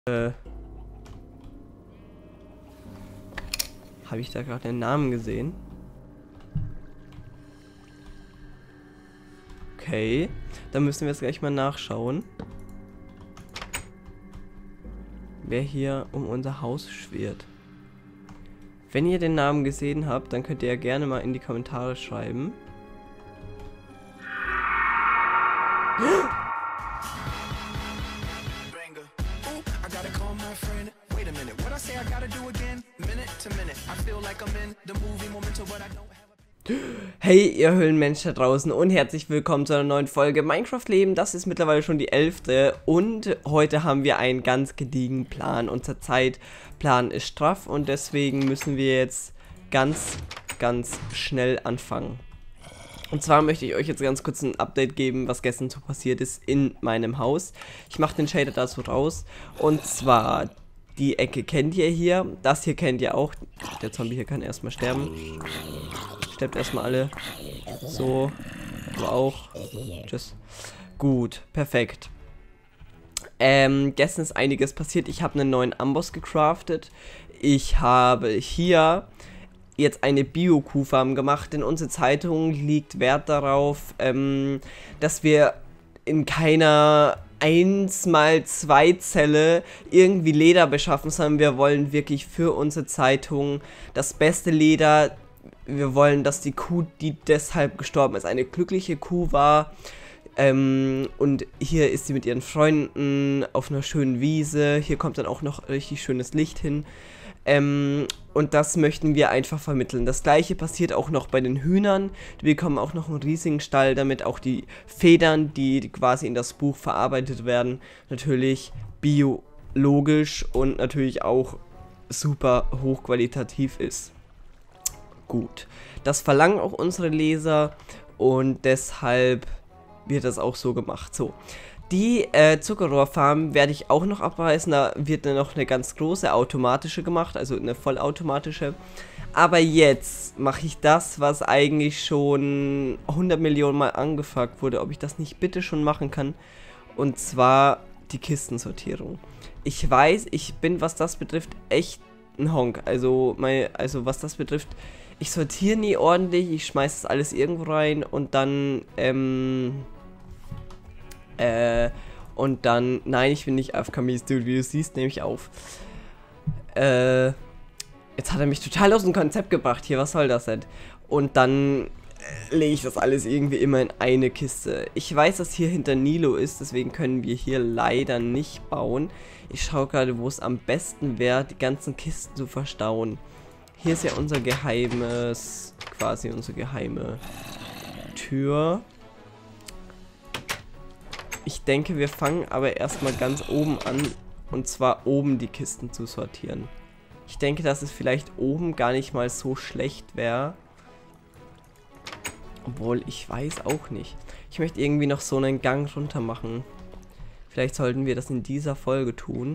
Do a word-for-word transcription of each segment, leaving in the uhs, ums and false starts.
Äh, habe ich da gerade den Namen gesehen? Okay, dann müssen wir jetzt gleich mal nachschauen, wer hier um unser Haus schwirrt. Wenn ihr den Namen gesehen habt, dann könnt ihr ja gerne mal in die Kommentare schreiben. Hey, ihr Höhlenmenschen da draußen und herzlich willkommen zu einer neuen Folge Minecraft Leben. Das ist mittlerweile schon die elfte und heute haben wir einen ganz gediegenen Plan. Unser Zeitplan ist straff und deswegen müssen wir jetzt ganz, ganz schnell anfangen. Und zwar möchte ich euch jetzt ganz kurz ein Update geben, was gestern so passiert ist in meinem Haus. Ich mache den Shader dazu raus und zwar... Die Ecke kennt ihr hier, das hier kennt ihr auch. Der Zombie hier kann erstmal sterben. Sterbt erstmal alle. So, du auch. Tschüss. Gut, perfekt. Ähm, gestern ist einiges passiert. Ich habe einen neuen Amboss gecraftet. Ich habe hier jetzt eine Bio-Kuhfarm gemacht. In unserer Zeitung liegt Wert darauf, ähm, dass wir in keiner eins mal zwei Zelle irgendwie Leder beschaffen, sondern wir wollen wirklich für unsere Zeitung das beste Leder. Wir wollen, dass die Kuh, die deshalb gestorben ist, eine glückliche Kuh war. Ähm, und hier ist sie mit ihren Freunden auf einer schönen Wiese. Hier kommt dann auch noch richtig schönes Licht hin. Ähm, und das möchten wir einfach vermitteln. Das gleiche passiert auch noch bei den Hühnern. Die bekommen auch noch einen riesigen Stall, damit auch die Federn, die quasi in das Buch verarbeitet werden, natürlich biologisch und natürlich auch super hochqualitativ ist. Gut, das verlangen auch unsere Leser und deshalb wird das auch so gemacht. So. Die äh, Zuckerrohrfarm werde ich auch noch abreißen, da wird dann noch eine ganz große automatische gemacht, also eine vollautomatische. Aber jetzt mache ich das, was eigentlich schon hundert Millionen Mal angefragt wurde, ob ich das nicht bitte schon machen kann. Und zwar die Kistensortierung. Ich weiß, ich bin, was das betrifft, echt ein Honk. Also, mein, also was das betrifft, ich sortiere nie ordentlich, ich schmeiße das alles irgendwo rein und dann, ähm... Äh, und dann, nein, ich bin nicht A F K Studio, wie du siehst, nehme ich auf. Äh, jetzt hat er mich total aus dem Konzept gebracht hier, was soll das denn? Und dann äh, lege ich das alles irgendwie immer in eine Kiste. Ich weiß, dass hier hinter Nilo ist, deswegen können wir hier leider nicht bauen. Ich schaue gerade, wo es am besten wäre, die ganzen Kisten zu verstauen. Hier ist ja unser geheimes, quasi unsere geheime Tür. Ich denke, wir fangen aber erstmal ganz oben an, und zwar oben die Kisten zu sortieren. Ich denke, dass es vielleicht oben gar nicht mal so schlecht wäre. Obwohl, ich weiß auch nicht. Ich möchte irgendwie noch so einen Gang runter machen. Vielleicht sollten wir das in dieser Folge tun.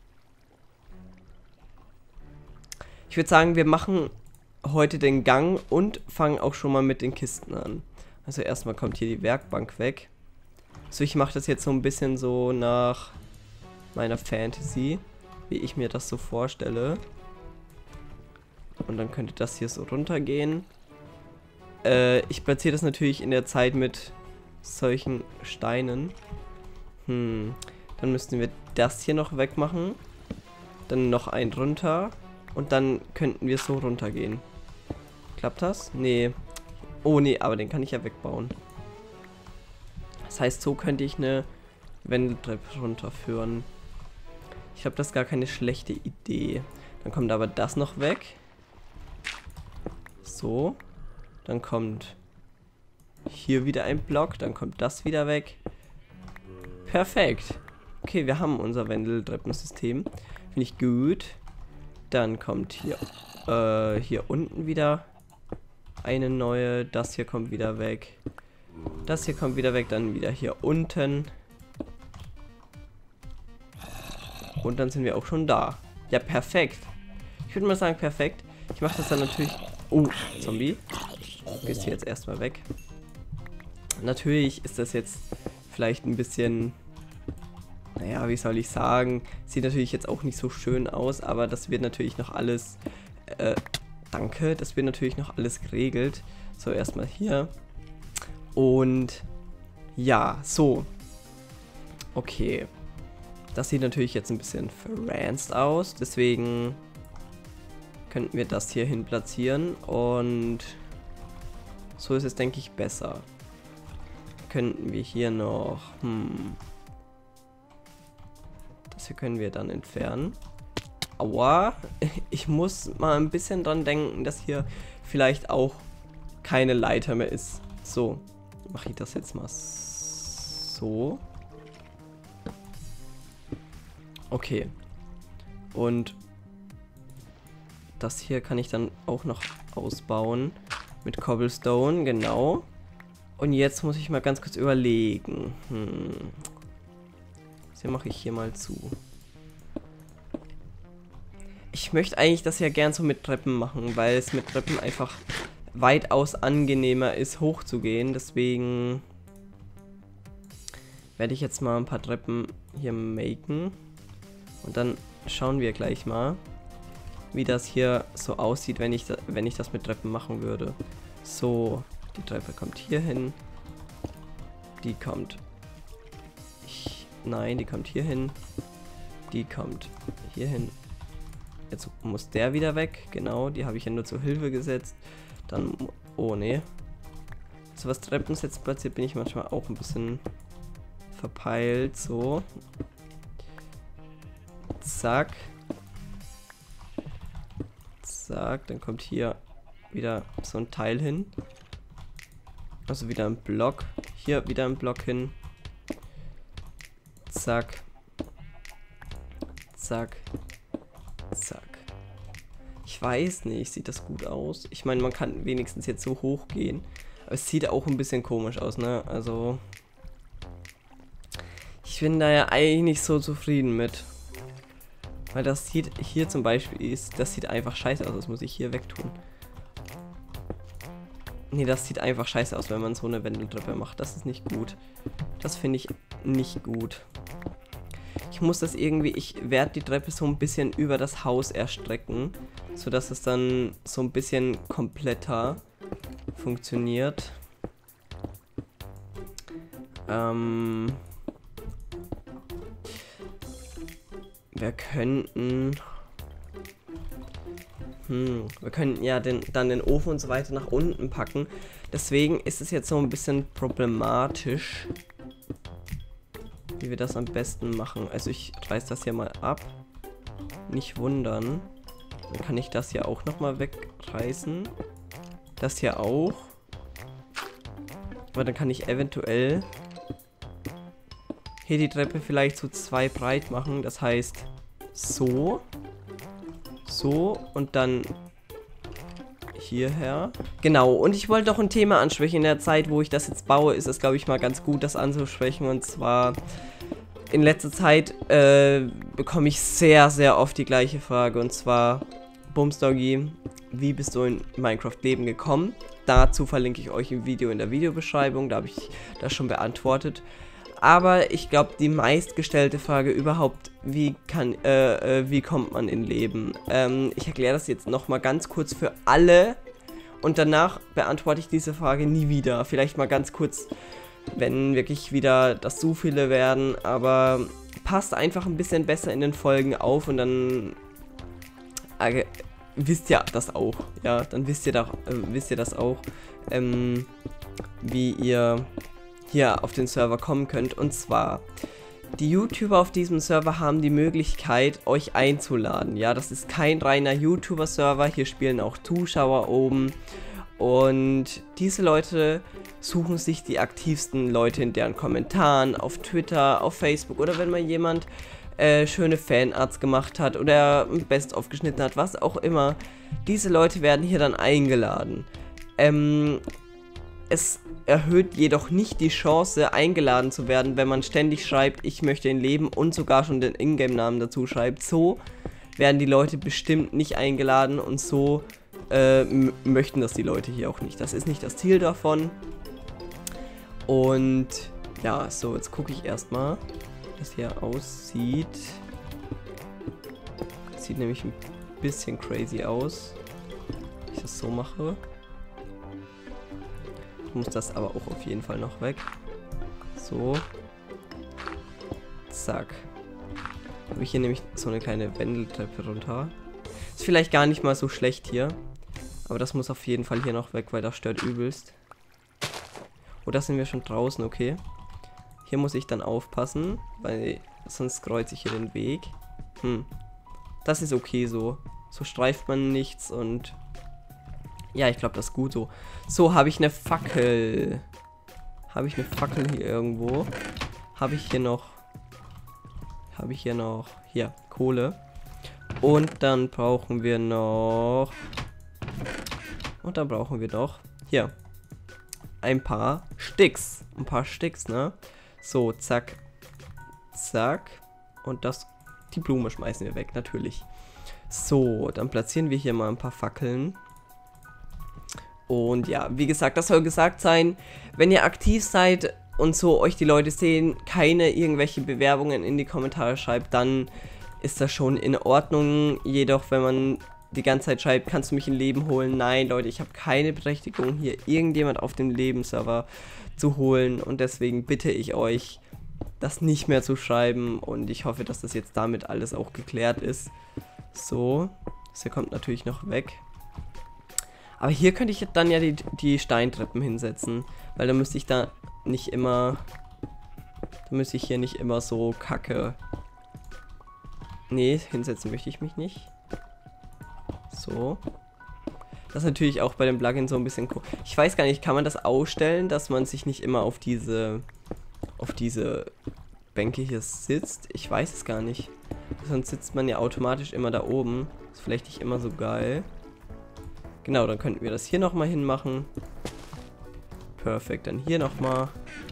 Ich würde sagen, wir machen heute den Gang und fangen auch schon mal mit den Kisten an. Also erstmal kommt hier die Werkbank weg. So, ich mache das jetzt so ein bisschen so nach meiner Fantasy, wie ich mir das so vorstelle. Und dann könnte das hier so runtergehen. Äh, ich platziere das natürlich in der Zeit mit solchen Steinen. Hm, dann müssten wir das hier noch wegmachen. Dann noch einen runter. Und dann könnten wir so runtergehen. Klappt das? Nee. Oh nee, aber den kann ich ja wegbauen. Das heißt, so könnte ich eine Wendeltreppe runterführen. Ich glaube, das ist gar keine schlechte Idee. Dann kommt aber das noch weg. So. Dann kommt hier wieder ein Block. Dann kommt das wieder weg. Perfekt. Okay, wir haben unser Wendeltreppensystem. Finde ich gut. Dann kommt hier, äh, hier unten wieder eine neue. Das hier kommt wieder weg. Das hier kommt wieder weg, dann wieder hier unten. Und dann sind wir auch schon da. Ja, perfekt. Ich würde mal sagen, perfekt. Ich mache das dann natürlich... Oh, Zombie. Gehst hier jetzt erstmal weg. Natürlich ist das jetzt vielleicht ein bisschen naja, wie soll ich sagen, sieht natürlich jetzt auch nicht so schön aus, aber das wird natürlich noch alles, äh, danke, das wird natürlich noch alles geregelt. So, erstmal hier. Und ja, so. Okay. Das sieht natürlich jetzt ein bisschen verranzt aus, deswegen könnten wir das hier hin platzieren und so ist es, denke ich, besser. Könnten wir hier noch, hm, das hier können wir dann entfernen. Aua, ich muss mal ein bisschen dran denken, dass hier vielleicht auch keine Leiter mehr ist. So, mache ich das jetzt mal so. Okay. Und das hier kann ich dann auch noch ausbauen mit Cobblestone, genau. Und jetzt muss ich mal ganz kurz überlegen. Hm. Das hier mache ich hier mal zu. Ich möchte eigentlich das ja gern so mit Treppen machen, weil es mit Treppen einfach weitaus angenehmer ist, hochzugehen. Deswegen werde ich jetzt mal ein paar Treppen hier maken. Und dann schauen wir gleich mal, wie das hier so aussieht, wenn ich, da, wenn ich das mit Treppen machen würde. So, die Treppe kommt hier hin. Die kommt... Ich, nein, die kommt hier hin. Die kommt hier hin. Jetzt muss der wieder weg. Genau, die habe ich ja nur zur Hilfe gesetzt. Dann... Oh, nee. So, was Treppensets platziert, bin ich manchmal auch ein bisschen verpeilt. So. Zack. Zack, dann kommt hier wieder so ein Teil hin. Also wieder ein Block. Hier wieder ein Block hin. Zack. Zack. Zack. Ich weiß nicht, sieht das gut aus? Ich meine, man kann wenigstens jetzt so hoch gehen. Aber es sieht auch ein bisschen komisch aus, ne? Also... Ich bin da ja eigentlich nicht so zufrieden mit. Weil das sieht hier zum Beispiel ist, das sieht einfach scheiße aus, das muss ich hier wegtun. Nee, das sieht einfach scheiße aus, wenn man so eine Wendeltreppe macht. Das ist nicht gut. Das finde ich nicht gut. Ich muss das irgendwie, ich werde die Treppe so ein bisschen über das Haus erstrecken, sodass es dann so ein bisschen kompletter funktioniert. Ähm... Wir könnten... Hm, wir könnten ja den, dann den Ofen und so weiter nach unten packen. Deswegen ist es jetzt so ein bisschen problematisch, wie wir das am besten machen. Also ich reiß das hier mal ab. Nicht wundern. Dann kann ich das hier auch nochmal wegreißen. Das hier auch. Aber dann kann ich eventuell... hier die Treppe vielleicht so zwei breit machen, das heißt so, so und dann hierher. Genau, und ich wollte noch ein Thema ansprechen. In der Zeit, wo ich das jetzt baue, ist es, glaube ich, mal ganz gut, das anzusprechen. Und zwar, in letzter Zeit äh, bekomme ich sehr, sehr oft die gleiche Frage. Und zwar, Bumsdoggy, wie bist du in Minecraft Leben gekommen? Dazu verlinke ich euch ein Video in der Videobeschreibung, da habe ich das schon beantwortet. Aber ich glaube, die meistgestellte Frage überhaupt, wie kann, äh, äh, wie kommt man in Leben? Ähm, ich erkläre das jetzt nochmal ganz kurz für alle und danach beantworte ich diese Frage nie wieder. Vielleicht mal ganz kurz, wenn wirklich wieder das so viele werden, aber passt einfach ein bisschen besser in den Folgen auf und dann äh, wisst ihr das auch, ja, dann wisst ihr, da, äh, wisst ihr das auch, ähm, wie ihr... hier auf den Server kommen könnt. Und zwar, die YouTuber auf diesem Server haben die Möglichkeit, euch einzuladen. Ja, das ist kein reiner YouTuber-Server. Hier spielen auch Zuschauer oben. Und diese Leute suchen sich die aktivsten Leute in deren Kommentaren, auf Twitter, auf Facebook oder wenn mal jemand äh, schöne Fanarts gemacht hat oder ein Best-of geschnitten hat, was auch immer. Diese Leute werden hier dann eingeladen. Ähm... Es erhöht jedoch nicht die Chance, eingeladen zu werden, wenn man ständig schreibt, ich möchte in Leben und sogar schon den Ingame-Namen dazu schreibt. So werden die Leute bestimmt nicht eingeladen und so äh, möchten das die Leute hier auch nicht. Das ist nicht das Ziel davon. Und ja, so, jetzt gucke ich erstmal. das hier aussieht. Das sieht nämlich ein bisschen crazy aus, wenn ich das so mache. Ich muss das aber auch auf jeden Fall noch weg. So. Zack. Habe ich hier nämlich so eine kleine Wendeltreppe runter. Ist vielleicht gar nicht mal so schlecht hier. Aber das muss auf jeden Fall hier noch weg, weil das stört übelst. Oh, da sind wir schon draußen, okay. Hier muss ich dann aufpassen, weil sonst kreuze ich hier den Weg. Hm. Das ist okay so. So streift man nichts und... Ja, ich glaube, das ist gut so. So, habe ich eine Fackel. Habe ich eine Fackel hier irgendwo? Habe ich hier noch... Habe ich hier noch... Hier, Kohle. Und dann brauchen wir noch... Und dann brauchen wir noch... Hier. Ein paar Sticks. Ein paar Sticks, ne? So, zack. Zack. Und das... Die Blume schmeißen wir weg, natürlich. So, dann platzieren wir hier mal ein paar Fackeln. Und ja, wie gesagt, das soll gesagt sein, wenn ihr aktiv seid und so euch die Leute sehen, keine irgendwelche Bewerbungen in die Kommentare schreibt, dann ist das schon in Ordnung. Jedoch, wenn man die ganze Zeit schreibt, kannst du mich in Leben holen? Nein, Leute, ich habe keine Berechtigung, hier irgendjemand auf dem Lebensserver zu holen. Und deswegen bitte ich euch, das nicht mehr zu schreiben. Und ich hoffe, dass das jetzt damit alles auch geklärt ist. So, das hier kommt natürlich noch weg. Aber hier könnte ich dann ja die, die Steintreppen hinsetzen, weil dann müsste ich da nicht immer, da müsste ich hier nicht immer so kacke, nee, hinsetzen möchte ich mich nicht. So. Das ist natürlich auch bei dem Plugin so ein bisschen cool. Ich weiß gar nicht, kann man das ausstellen, dass man sich nicht immer auf diese, auf diese Bänke hier sitzt? Ich weiß es gar nicht. Sonst sitzt man ja automatisch immer da oben. Ist vielleicht nicht immer so geil. Genau, dann könnten wir das hier nochmal hinmachen. Perfekt, dann hier nochmal.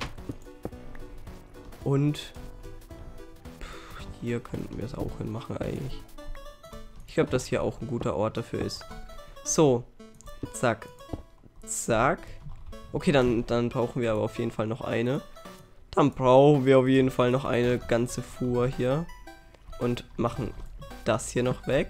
Und pff, hier könnten wir es auch hinmachen eigentlich. Ich glaube, dass hier auch ein guter Ort dafür ist. So, zack, zack. Okay, dann, dann brauchen wir aber auf jeden Fall noch eine. Dann brauchen wir auf jeden Fall noch eine ganze Fuhr hier. Und machen das hier noch weg.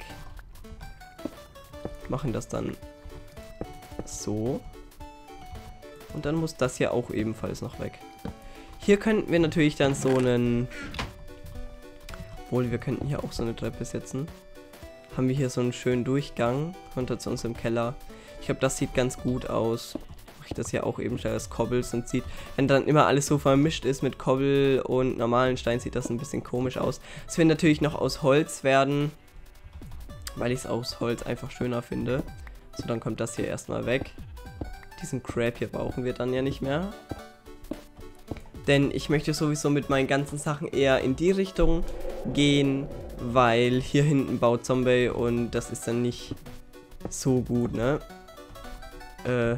Machen das dann so. Und dann muss das hier auch ebenfalls noch weg. Hier könnten wir natürlich dann so einen... Obwohl, wir könnten hier auch so eine Treppe setzen. Haben wir hier so einen schönen Durchgang runter zu unserem Keller. Ich glaube, das sieht ganz gut aus. Mache ich das hier auch eben schnell als Cobbles und sieht... Wenn dann immer alles so vermischt ist mit Cobble und normalen Stein, sieht das ein bisschen komisch aus. Es wird natürlich noch aus Holz werden, weil ich es aus Holz einfach schöner finde. So, dann kommt das hier erstmal weg. Diesen Crap hier brauchen wir dann ja nicht mehr. Denn ich möchte sowieso mit meinen ganzen Sachen eher in die Richtung gehen, weil hier hinten baut Zombie und das ist dann nicht so gut, ne? Äh.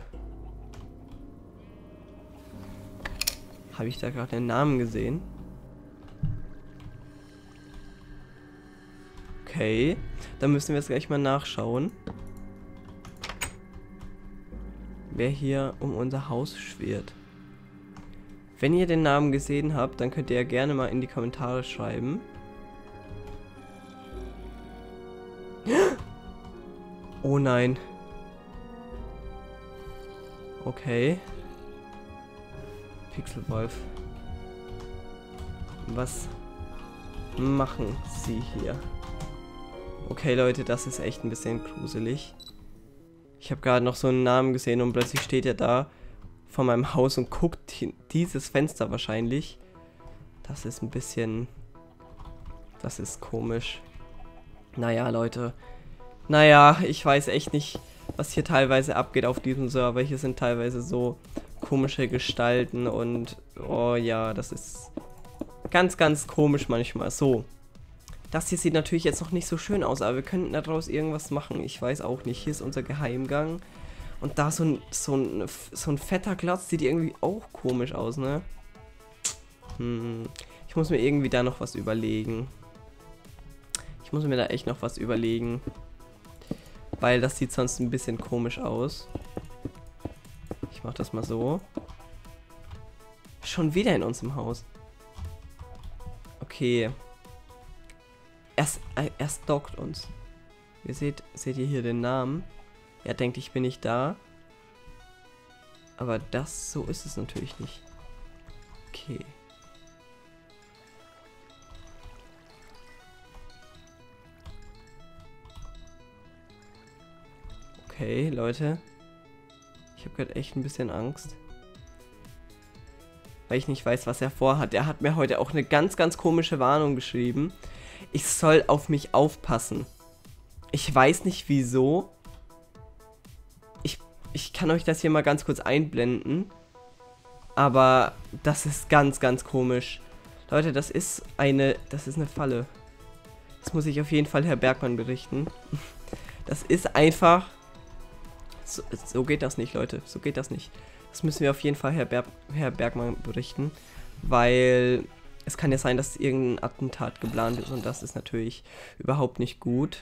Habe ich da gerade den Namen gesehen? Okay, dann müssen wir jetzt gleich mal nachschauen, wer hier um unser Haus schwirrt. Wenn ihr den Namen gesehen habt, dann könnt ihr ja gerne mal in die Kommentare schreiben. Oh nein. Okay. Pixelwolf. Was machen Sie hier? Okay, Leute, das ist echt ein bisschen gruselig. Ich habe gerade noch so einen Namen gesehen und plötzlich steht er da vor meinem Haus und guckt dieses Fenster wahrscheinlich. Das ist ein bisschen... Das ist komisch. Naja, Leute. Naja, ich weiß echt nicht, was hier teilweise abgeht auf diesem Server. Hier sind teilweise so komische Gestalten und... Oh ja, das ist ganz, ganz komisch manchmal. So. Das hier sieht natürlich jetzt noch nicht so schön aus, aber wir könnten daraus irgendwas machen. Ich weiß auch nicht. Hier ist unser Geheimgang. Und da so ein, so ein, so ein fetter Klotz sieht irgendwie auch komisch aus, ne? Hm. Ich muss mir irgendwie da noch was überlegen. Ich muss mir da echt noch was überlegen. Weil das sieht sonst ein bisschen komisch aus. Ich mach das mal so. Schon wieder in unserem Haus. Okay. Er, äh, er stalkt uns. Ihr seht, seht ihr hier den Namen? Er denkt, ich bin nicht da. Aber das, so ist es natürlich nicht. Okay. Okay, Leute. Ich habe gerade echt ein bisschen Angst. Weil ich nicht weiß, was er vorhat. Er hat mir heute auch eine ganz, ganz komische Warnung geschrieben. Ich soll auf mich aufpassen. Ich weiß nicht wieso. Ich, ich kann euch das hier mal ganz kurz einblenden. Aber das ist ganz, ganz komisch. Leute, das ist eine, das ist eine Falle. Das muss ich auf jeden Fall Herr Bergmann berichten. Das ist einfach... So, so geht das nicht, Leute. So geht das nicht. Das müssen wir auf jeden Fall Herr, Ber Herr Bergmann berichten. Weil es kann ja sein, dass irgendein Attentat geplant ist. Und das ist natürlich überhaupt nicht gut.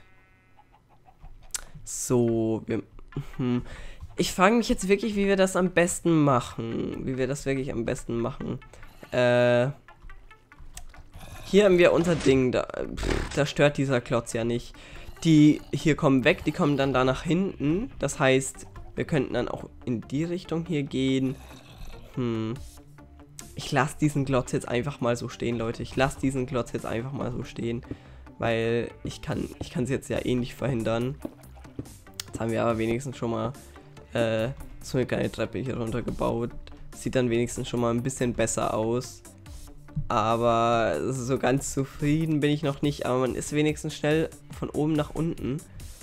So, wir... Hm. Ich frage mich jetzt wirklich, wie wir das am besten machen. Wie wir das wirklich am besten machen. Äh... Hier haben wir unser Ding. Da, pff, da stört dieser Klotz ja nicht. Die hier kommen weg, die kommen dann da nach hinten. Das heißt, wir könnten dann auch in die Richtung hier gehen. Hm. Ich lasse diesen Klotz jetzt einfach mal so stehen, Leute. Ich lasse diesen Klotz jetzt einfach mal so stehen. Weil ich kann ich kann es jetzt ja eh nicht verhindern. Jetzt haben wir aber wenigstens schon mal äh, so eine kleine Treppe hier runter gebaut. Sieht dann wenigstens schon mal ein bisschen besser aus. Aber so ganz zufrieden bin ich noch nicht. Aber man ist wenigstens schnell von oben nach unten.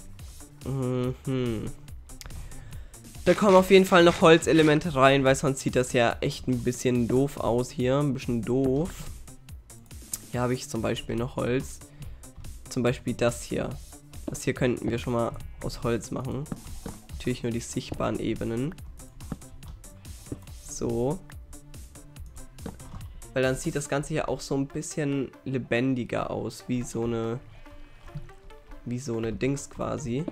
Mhm. Da kommen auf jeden Fall noch Holzelemente rein, weil sonst sieht das ja echt ein bisschen doof aus hier. Ein bisschen doof. Hier habe ich zum Beispiel noch Holz. Zum Beispiel das hier. Das hier könnten wir schon mal aus Holz machen. Natürlich nur die sichtbaren Ebenen. So. Weil dann sieht das Ganze hier auch so ein bisschen lebendiger aus, wie so eine, wie so eine Dings quasi.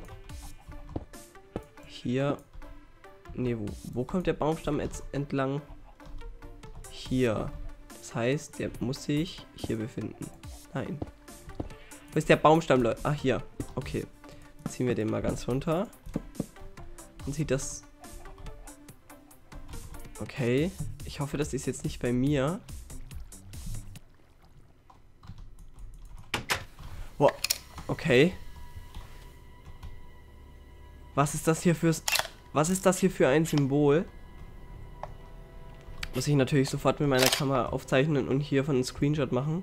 Hier, ne, wo, wo kommt der Baumstamm jetzt entlang? Hier. Das heißt, der muss sich hier befinden. Nein. Wo ist der Baumstamm, Leute? Ah, hier. Okay. Ziehen wir den mal ganz runter. Dann sieht das... Okay. Ich hoffe, das ist jetzt nicht bei mir. Boah, okay. Was ist das hier fürs... Was ist das hier für ein Symbol? Muss ich natürlich sofort mit meiner Kamera aufzeichnen und hier von einem Screenshot machen.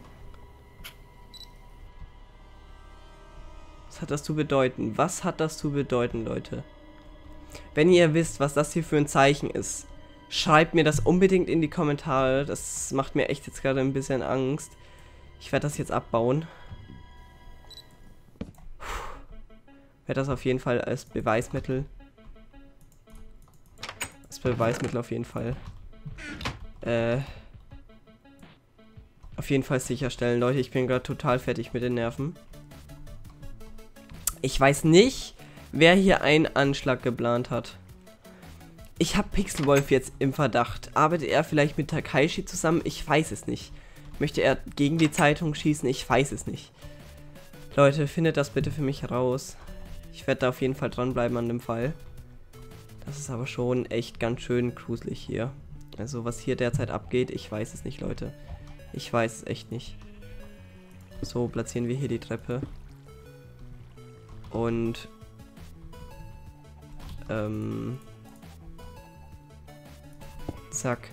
Was hat das zu bedeuten? Was hat das zu bedeuten, Leute? Wenn ihr wisst, was das hier für ein Zeichen ist, schreibt mir das unbedingt in die Kommentare. Das macht mir echt jetzt gerade ein bisschen Angst. Ich werde das jetzt abbauen. Werde das auf jeden Fall als Beweismittel. Als Beweismittel auf jeden Fall. Äh. Auf jeden Fall sicherstellen. Leute, ich bin gerade total fertig mit den Nerven. Ich weiß nicht, wer hier einen Anschlag geplant hat. Ich habe Pixelwolf jetzt im Verdacht. Arbeitet er vielleicht mit Takaishi zusammen? Ich weiß es nicht. Möchte er gegen die Zeitung schießen? Ich weiß es nicht. Leute, findet das bitte für mich raus. Ich werde da auf jeden Fall dranbleiben an dem Fall. Das ist aber schon echt ganz schön gruselig hier. Also was hier derzeit abgeht, ich weiß es nicht, Leute. Ich weiß es echt nicht. So, platzieren wir hier die Treppe. Und... Ähm... Zack.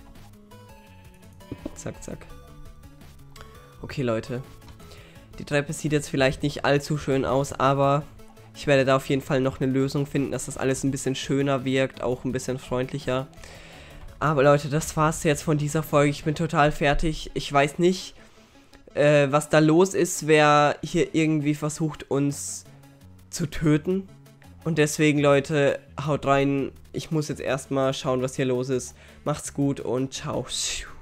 Zack, zack. Okay, Leute. Die Treppe sieht jetzt vielleicht nicht allzu schön aus, aber ich werde da auf jeden Fall noch eine Lösung finden, dass das alles ein bisschen schöner wirkt, auch ein bisschen freundlicher. Aber Leute, das war's jetzt von dieser Folge. Ich bin total fertig. Ich weiß nicht, äh, was da los ist, wer hier irgendwie versucht, uns zu töten. Und deswegen, Leute, haut rein. Ich muss jetzt erstmal schauen, was hier los ist. Macht's gut und ciao.